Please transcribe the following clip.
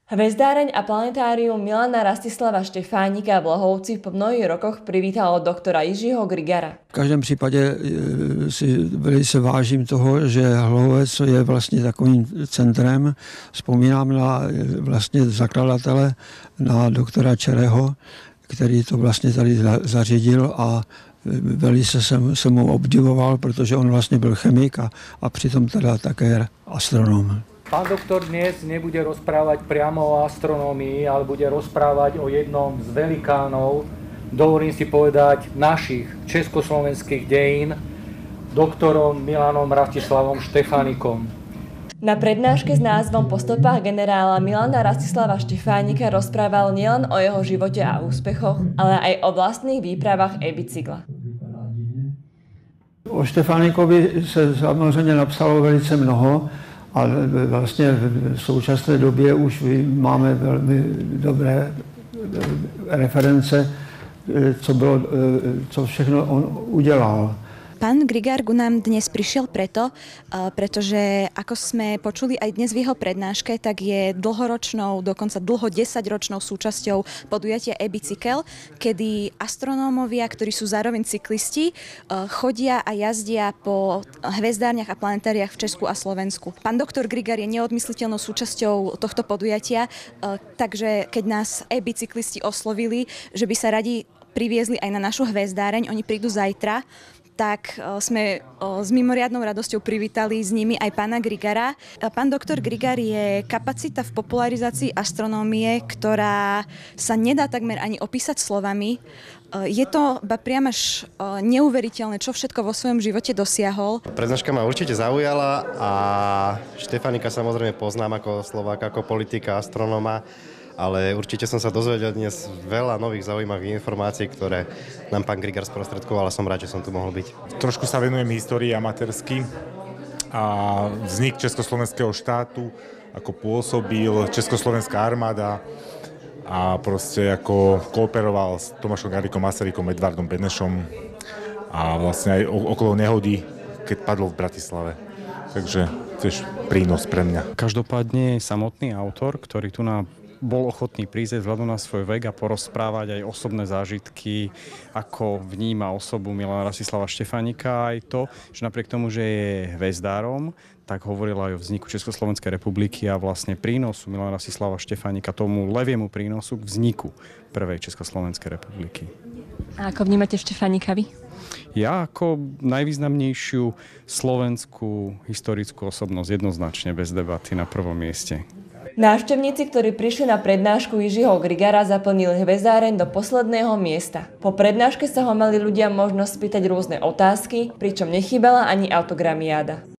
Hvezdáreň a planetárium Milana Rastislava Štefánika v Lohovci po mnohých rokoch privítalo doktora Jiřího Grigara. V každém případě si velice vážím toho, že Hlohovec je vlastně takovým centrem. Vzpomínám na vlastně zakladatele, na doktora Čereho, který to vlastně tady zařídil a velice jsem mu obdivoval, protože on vlastně byl chemik a přitom teda také astronom. Pán doktor dnes nebude rozprávať priamo o astronómii, ale bude rozprávať o jednom z velikánov, dovolím si povedať, našich československých dejín, doktorom Milanom Rastislavom Štefánikom. Na prednáške s názvom Po stopách generála Milana Rastislava Štefánika rozprával nielen o jeho živote a úspechoch, ale aj o vlastných výpravách e-bicykla. O Štefánikovi se samozřejmě napsalo velice mnoho, ale vlastně v současné době už máme velmi dobré reference, co všechno on udělal. Pán Grigar ku nám dnes prišiel pretože ako sme počuli aj dnes v jeho prednáške, tak je dlhoročnou, dokonca dlho 10-ročnou súčasťou podujatia e-bicykel, kedy astronómovia, ktorí sú zároveň cyklisti, chodia a jazdia po hvezdárniach a planetáriách v Česku a Slovensku. Pán doktor Grigar je neodmysliteľnou súčasťou tohto podujatia, takže keď nás e-bicyklisti oslovili, že by sa radi priviezli aj na našu hvezdáreň, oni prídu zajtra, tak sme s mimoriadnou radosťou privítali s nimi aj pána Grigara. Pán doktor Grigar je kapacita v popularizácii astronómie, ktorá sa nedá takmer ani opísať slovami. Je to priam až neuveriteľné, čo všetko vo svojom živote dosiahol. Prednáška ma určite zaujala a Štefánika samozrejme poznám ako Slováka, ako politika, astronóma, ale určite som sa dozvedel dnes veľa nových zaujímavých informácií, ktoré nám pán Grigar sprostredkoval a som rád, že som tu mohol byť. Trošku sa venujem histórii amatérsky a vznik Československého štátu, ako pôsobil Československá armáda a proste ako kooperoval s Tomášom Garriguom Masarykom, Edvardom Benešom a vlastne aj okolo nehody, keď padol v Bratislave. Takže tiež prínos pre mňa. Každopádne samotný autor, ktorý tu bol ochotný prísť vzhľadom na svoj vek a porozprávať aj osobné zážitky, ako vníma osobu Milana Rastislava Štefánika, aj to, že napriek tomu, že je hvezdárom, tak hovoril aj o vzniku Československej republiky a vlastne prínosu Milana Rastislava Štefánika, tomu leviemu prínosu k vzniku prvej Československej republiky. A ako vnímate Štefánika vy? Ja ako najvýznamnejšiu slovenskú historickú osobnosť jednoznačne bez debaty na prvom mieste. Návštevníci, ktorí prišli na prednášku Jiřího Grigara, zaplnili hvezdáreň do posledného miesta. Po prednáške sa ho mali ľudia možnosť spýtať rôzne otázky, pričom nechýbala ani autogramiáda.